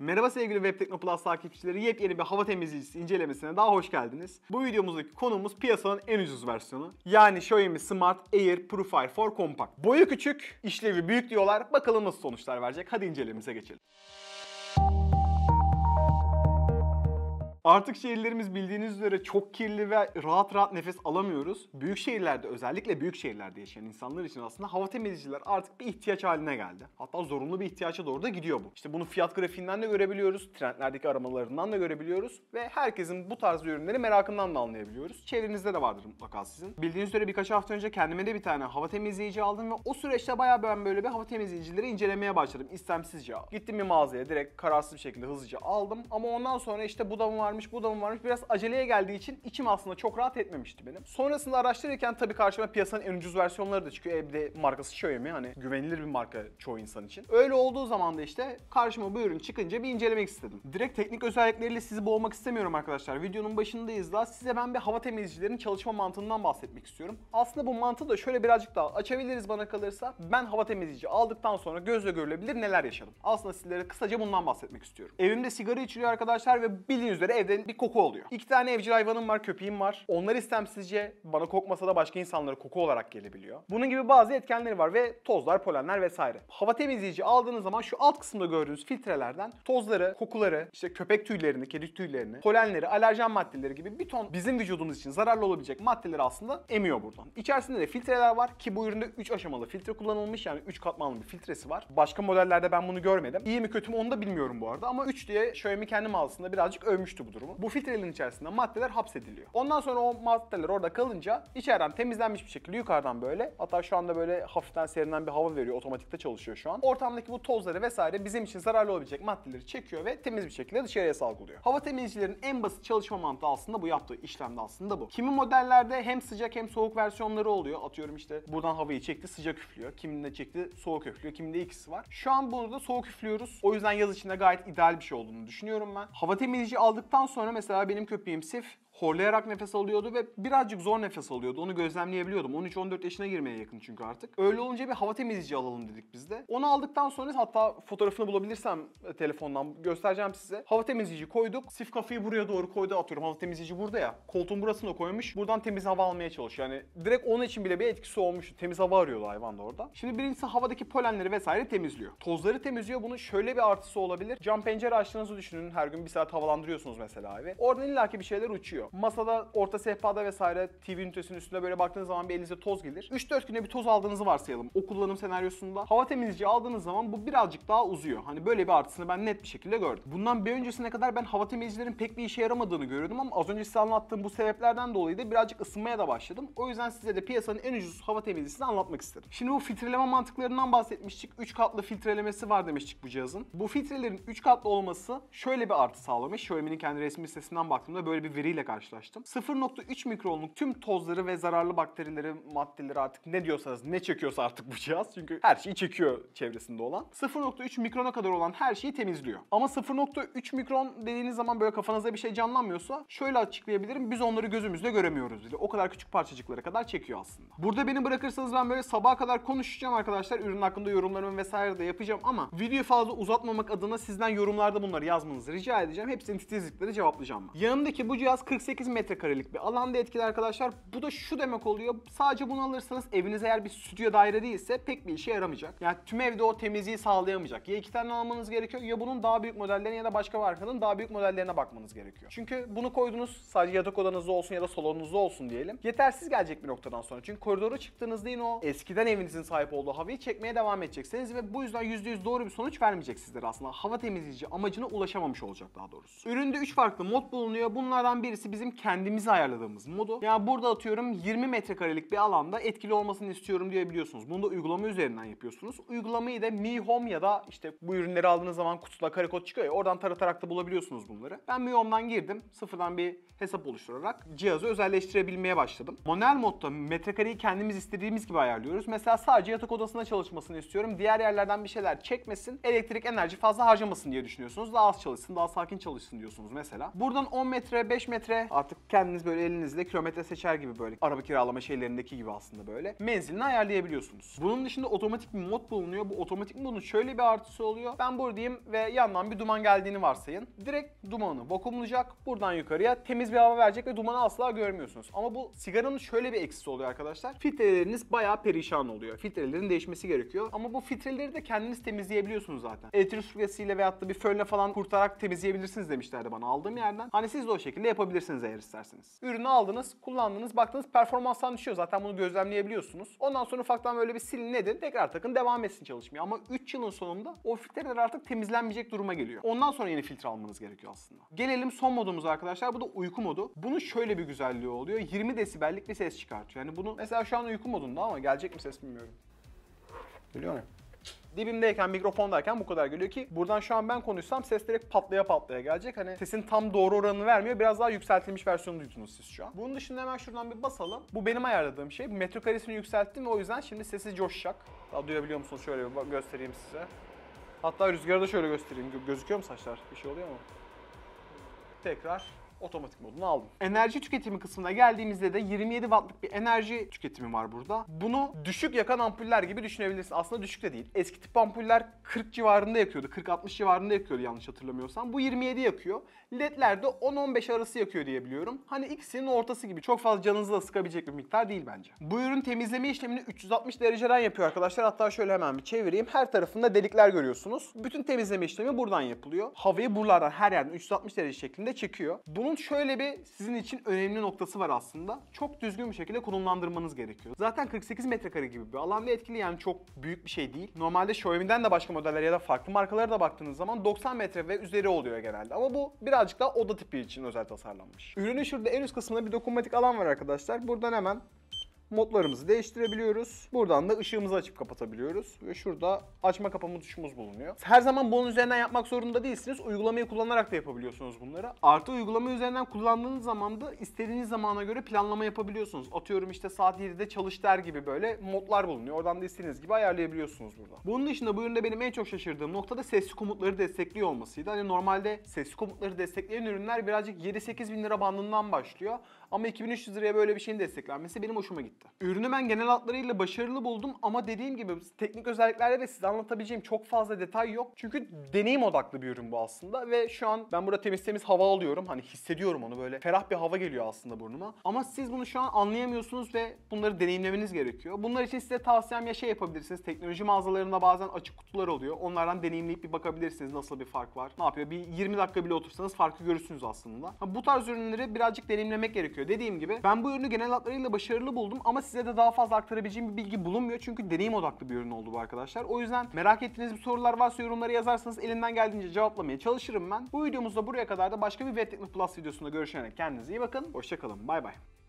Merhaba sevgili Web Teknoplus takipçileri, yepyeni bir hava temizleyicisi incelemesine daha hoş geldiniz. Bu videomuzdaki konumuz piyasanın en ucuz versiyonu. Yani Xiaomi Smart Air Purifier 4 Compact. Boyu küçük, işlevi büyük diyorlar. Bakalım nasıl sonuçlar verecek. Hadi incelememize geçelim. Artık şehirlerimiz bildiğiniz üzere çok kirli ve rahat nefes alamıyoruz. Büyük şehirlerde, özellikle büyük şehirlerde yaşayan insanlar için aslında hava temizleyiciler artık bir ihtiyaç haline geldi. Hatta zorunlu bir ihtiyaca doğru da gidiyor bu. İşte bunu fiyat grafiğinden de görebiliyoruz, trendlerdeki aramalarından da görebiliyoruz ve herkesin bu tarz ürünleri merakından da anlayabiliyoruz. Çevrenizde de vardır mutlaka sizin. Bildiğiniz üzere birkaç hafta önce kendime de bir tane hava temizleyici aldım ve o süreçte bayağı ben böyle bir hava temizleyicileri incelemeye başladım istemsizce. Gittim bir mağazaya direkt kararsız bir şekilde hızlıca aldım ama ondan sonra işte bu da mı var, bu da mı varmış, biraz aceleye geldiği için içim aslında çok rahat etmemişti benim. Sonrasında araştırırken tabii karşıma piyasanın en ucuz versiyonları da çıkıyor. Bir de markası Xiaomi, hani güvenilir bir marka çoğu insan için. Öyle olduğu zaman da işte karşıma bu ürün çıkınca bir incelemek istedim. Direkt teknik özellikleriyle sizi boğmak istemiyorum arkadaşlar. Videonun başındayız da size ben bir hava temizleyicilerin çalışma mantığından bahsetmek istiyorum. Aslında bu mantığı da şöyle birazcık daha açabiliriz bana kalırsa. Ben hava temizleyici aldıktan sonra gözle görülebilir neler yaşadım. Aslında sizlere kısaca bundan bahsetmek istiyorum. Evimde sigara içiliyor arkadaşlar ve bildiğiniz üzere evde bir koku oluyor. 2 tane evcil hayvanım var, köpeğim var. Onlar istemsizce bana kokmasa da başka insanlara koku olarak gelebiliyor. Bunun gibi bazı etkenleri var ve tozlar, polenler vesaire. Hava temizleyici aldığınız zaman şu alt kısımda gördüğünüz filtrelerden tozları, kokuları, işte köpek tüylerini, kedi tüylerini, polenleri, alerjen maddeleri gibi bir ton bizim vücudumuz için zararlı olabilecek maddeleri aslında emiyor buradan. İçerisinde de filtreler var ki bu üründe 3 aşamalı filtre kullanılmış, yani 3 katmanlı bir filtresi var. Başka modellerde ben bunu görmedim. İyi mi kötü mü onu da bilmiyorum bu arada ama 3 diye Xiaomi kendi mağazasında birazcık övmüştü bu durumu. Bu filtrelerin içerisinde maddeler hapsediliyor. Ondan sonra o maddeler orada kalınca içeriden temizlenmiş bir şekilde yukarıdan böyle, hatta şu anda böyle hafiften serinlen bir hava veriyor, otomatikte çalışıyor şu an. Ortamdaki bu tozları vesaire bizim için zararlı olabilecek maddeleri çekiyor ve temiz bir şekilde dışarıya salgılıyor. Hava temizleyicilerin en basit çalışma mantığı aslında bu, yaptığı işlemde aslında bu. Kimi modellerde hem sıcak hem soğuk versiyonları oluyor. Atıyorum işte buradan havayı çekti, sıcak üflüyor. Kiminde çekti, soğuk üflüyor. Kiminde ikisi var. Şu an burada soğuk üflüyoruz. O yüzden yaz içinde gayet ideal bir şey olduğunu düşünüyorum ben. Hava temizleyici aldıktan sonra mesela benim köpeğim Sif horlayarak nefes alıyordu ve birazcık zor nefes alıyordu. Onu gözlemleyebiliyordum. 13-14 yaşına girmeye yakın çünkü artık. Öyle olunca bir hava temizleyici alalım dedik biz de. Onu aldıktan sonra, hatta fotoğrafını bulabilirsem telefondan göstereceğim size. Hava temizleyici koyduk. Sif kafayı buraya doğru koydu, atıyorum. Hava temizleyici burada ya. Koltuğun burasına koymuş. Buradan temiz hava almaya çalışıyor. Yani direkt onun için bile bir etkisi olmuş. Temiz hava arıyordu hayvan da orada. Şimdi birincisi havadaki polenleri vesaire temizliyor. Tozları temizliyor. Bunun şöyle bir artısı olabilir. Cam pencere açtığınızı düşünün. Her gün bir saat havalandırıyorsunuz mesela evi. Oradan illaki bir şeyler uçuyor. Masada, orta sehpada vesaire TV ünitesinin üstünde böyle baktığınız zaman bir elinize toz gelir. 3-4 güne bir toz aldığınızı varsayalım. O kullanım senaryosunda hava temizleyici aldığınız zaman bu birazcık daha uzuyor. Hani böyle bir artısını ben net bir şekilde gördüm. Bundan bir öncesine kadar ben hava temizleyicilerin pek bir işe yaramadığını görüyordum ama az önce size anlattığım bu sebeplerden dolayı da birazcık ısınmaya da başladım. O yüzden size de piyasanın en ucuz hava temizleyicisini anlatmak istedim. Şimdi bu filtreleme mantıklarından bahsetmiştik. 3 katlı filtrelemesi var demiştik bu cihazın. Bu filtrelerin 3 katlı olması şöyle bir artı sağlamış. Xiaomi'nin kendi resmi sitesinden baktığımda böyle bir veriyle karşılaştım. 0.3 mikronluk tüm tozları ve zararlı bakterileri, maddeleri, artık ne diyorsanız, ne çekiyorsa artık bu cihaz. Çünkü her şeyi çekiyor çevresinde olan. 0.3 mikrona kadar olan her şeyi temizliyor. Ama 0.3 mikron dediğiniz zaman böyle kafanızda bir şey canlanmıyorsa şöyle açıklayabilirim. Biz onları gözümüzle göremiyoruz bile. O kadar küçük parçacıklara kadar çekiyor aslında. Burada beni bırakırsanız ben böyle sabaha kadar konuşacağım arkadaşlar. Ürün hakkında yorumlarımı vesaire de yapacağım ama videoyu fazla uzatmamak adına sizden yorumlarda bunları yazmanızı rica edeceğim. Hepsini titizlikle cevaplayacağım ben. Yanımdaki bu cihaz 48 metrekarelik bir alanda etkili arkadaşlar. Bu da şu demek oluyor. Sadece bunu alırsanız eviniz eğer bir stüdyo daire değilse pek bir işe yaramayacak. Yani tüm evde o temizliği sağlayamayacak. Ya 2 tane almanız gerekiyor ya bunun daha büyük modellerine ya da başka markanın daha büyük modellerine bakmanız gerekiyor. Çünkü bunu koydunuz, sadece yatak odanızda olsun ya da salonunuzda olsun diyelim. Yetersiz gelecek bir noktadan sonra. Çünkü koridora çıktığınızda yine o eskiden evinizin sahip olduğu havayı çekmeye devam edeceksiniz ve bu yüzden %100 doğru bir sonuç vermeyecek sizlere aslında. Hava temizleyici amacına ulaşamamış olacak daha doğrusu. Üründe 3 farklı mod bulunuyor. Bunlardan birisi bizim kendimizi ayarladığımız modu. Yani burada atıyorum 20 metrekarelik bir alanda etkili olmasını istiyorum diyebiliyorsunuz. Bunu da uygulama üzerinden yapıyorsunuz. Uygulamayı da Mi Home ya da işte bu ürünleri aldığınız zaman kutuda kare kod çıkıyor ya, oradan taratarak da bulabiliyorsunuz bunları. Ben Mi Home'dan girdim. Sıfırdan bir hesap oluşturarak cihazı özelleştirebilmeye başladım. Manuel modda metrekareyi kendimiz istediğimiz gibi ayarlıyoruz. Mesela sadece yatak odasında çalışmasını istiyorum. Diğer yerlerden bir şeyler çekmesin, elektrik enerji fazla harcamasın diye düşünüyorsunuz. Daha az çalışsın, daha sakin çalışsın diyorsunuz mesela. Buradan 10 metre, 5 metre ve artık kendiniz böyle elinizle kilometre seçer gibi böyle araba kiralama şeylerindeki gibi aslında böyle menzilini ayarlayabiliyorsunuz. Bunun dışında otomatik bir mod bulunuyor. Bu otomatik modun şöyle bir artısı oluyor. Ben buradayım ve yandan bir duman geldiğini varsayın. Direkt dumanı vakumlayacak. Buradan yukarıya temiz bir hava verecek ve dumanı asla görmüyorsunuz. Ama bu sigaranın şöyle bir eksisi oluyor arkadaşlar. Filtreleriniz bayağı perişan oluyor. Filtrelerin değişmesi gerekiyor. Ama bu filtreleri de kendiniz temizleyebiliyorsunuz zaten. Elektrik süpürgesiyle veyahut da bir fönle falan kurtarak temizleyebilirsiniz demişlerdi bana aldığım yerden. Hani siz de o şekilde yapabilirsiniz eğer isterseniz. Ürünü aldınız, kullandınız, baktınız performanstan düşüyor. Zaten bunu gözlemleyebiliyorsunuz. Ondan sonra ufaktan böyle bir silin edin, tekrar takın, devam etsin çalışmaya. Ama 3 yılın sonunda o filtreler artık temizlenmeyecek duruma geliyor. Ondan sonra yeni filtre almanız gerekiyor aslında. Gelelim son modumuza arkadaşlar. Bu da uyku modu. Bunun şöyle bir güzelliği oluyor. 20 desibellik bir ses çıkartıyor. Yani bunu mesela şu an uyku modunda ama gelecek mi ses bilmiyorum. Geliyor mu? Dibimdeyken, mikrofondayken bu kadar geliyor ki buradan şu an ben konuşsam ses direkt patlaya patlaya gelecek. Hani sesin tam doğru oranını vermiyor. Biraz daha yükseltilmiş versiyonu duydunuz siz şu an. Bunun dışında hemen şuradan bir basalım. Bu benim ayarladığım şey. Metrekaresini yükselttim ve o yüzden şimdi sesi coşacak. Daha duyabiliyor musunuz? Şöyle bir göstereyim size. Hatta rüzgarı da şöyle göstereyim. Gözüküyor mu saçlar? Bir şey oluyor mu? Tekrar otomatik modunu aldım. Enerji tüketimi kısmına geldiğimizde de 27 wattlık bir enerji tüketimi var burada. Bunu düşük yakan ampuller gibi düşünebilirsiniz. Aslında düşük de değil. Eski tip ampuller 40 civarında yakıyordu. 40-60 civarında yakıyordu yanlış hatırlamıyorsam. Bu 27 yakıyor. LED'ler de 10-15 arası yakıyor diye biliyorum. Hani ikisinin ortası gibi. Çok fazla canınızı da sıkabilecek bir miktar değil bence. Bu ürün temizleme işlemini 360 dereceden yapıyor arkadaşlar. Hatta şöyle hemen bir çevireyim. Her tarafında delikler görüyorsunuz. Bütün temizleme işlemi buradan yapılıyor. Havayı buralardan her yerden 360 derece şeklinde çekiyor. Bunun şöyle bir sizin için önemli noktası var aslında. Çok düzgün bir şekilde konumlandırmanız gerekiyor. Zaten 48 metrekare gibi bir alanda etkili, yani çok büyük bir şey değil. Normalde Xiaomi'den de başka modeller ya da farklı markalara da baktığınız zaman 90 metre ve üzeri oluyor genelde. Ama bu birazcık daha oda tipi için özel tasarlanmış. Ürünün şurada en üst kısmında bir dokunmatik alan var arkadaşlar. Buradan hemen modlarımızı değiştirebiliyoruz. Buradan da ışığımızı açıp kapatabiliyoruz. Ve şurada açma kapama tuşumuz bulunuyor. Her zaman bunun üzerinden yapmak zorunda değilsiniz. Uygulamayı kullanarak da yapabiliyorsunuz bunları. Artı uygulama üzerinden kullandığınız zaman da istediğiniz zamana göre planlama yapabiliyorsunuz. Atıyorum işte saat 7'de çalış der gibi böyle modlar bulunuyor. Oradan da istediğiniz gibi ayarlayabiliyorsunuz burada. Bunun dışında bu üründe benim en çok şaşırdığım nokta da sesli komutları destekliyor olmasıydı. Hani normalde sesli komutları destekleyen ürünler birazcık 7-8 bin lira bandından başlıyor. Ama 2300 liraya böyle bir şeyin desteklenmesi benim hoşuma gitti. Ürünü ben genel hatlarıyla başarılı buldum ama dediğim gibi teknik özelliklerde ve size anlatabileceğim çok fazla detay yok. Çünkü deneyim odaklı bir ürün bu aslında ve şu an ben burada temiz temiz hava alıyorum. Hani hissediyorum onu, böyle ferah bir hava geliyor aslında burnuma. Ama siz bunu şu an anlayamıyorsunuz ve bunları deneyimlemeniz gerekiyor. Bunlar için size tavsiyem ya şey yapabilirsiniz. Teknoloji mağazalarında bazen açık kutular oluyor. Onlardan deneyimleyip bir bakabilirsiniz nasıl bir fark var. Ne yapıyor? Bir 20 dakika bile otursanız farkı görürsünüz aslında. Bu tarz ürünleri birazcık deneyimlemek gerekiyor. Dediğim gibi ben bu ürünü genel hatlarıyla başarılı buldum ama size de daha fazla aktarabileceğim bir bilgi bulunmuyor. Çünkü deneyim odaklı bir ürün oldu bu arkadaşlar. O yüzden merak ettiğiniz bir sorular varsa yorumlara yazarsanız elimden geldiğince cevaplamaya çalışırım ben. Bu videomuzda buraya kadar da başka bir Vettekno Plus videosunda görüşene kendinize iyi bakın. Hoşça kalın. Bay bay.